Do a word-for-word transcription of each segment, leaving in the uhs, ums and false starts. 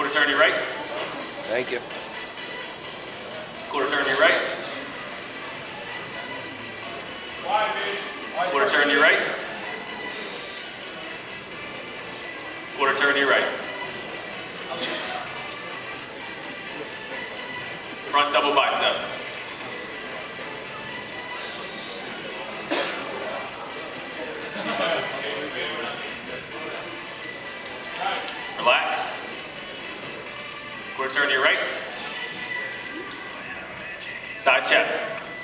Quarter turn to your right. Thank you. Quarter turn to your right. Quarter turn to your right. Quarter turn to your right. Front double bicep. Relax. Quarter turn to your right. Side chest.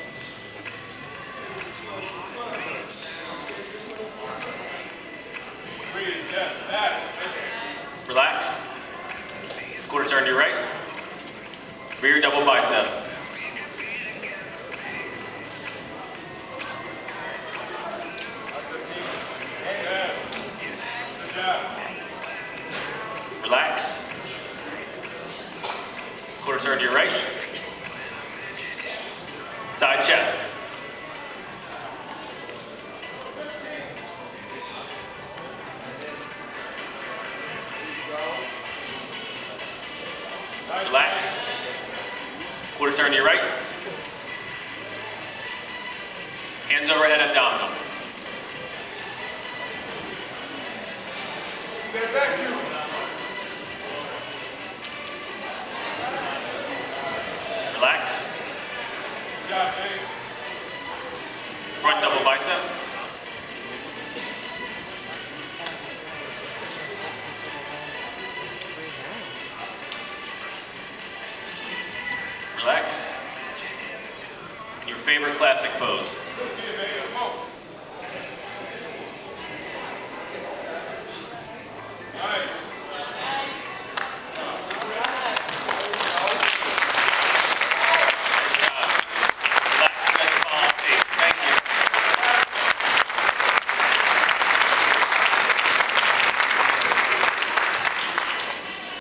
Relax. Quarter turn to your right. Rear double bicep. Relax. Quarter turn to your right. Side chest. Relax. Quarter turn to your right. Hands overhead abdominal. Get back, you. Relax. Front double bicep. Relax. Your favorite classic pose.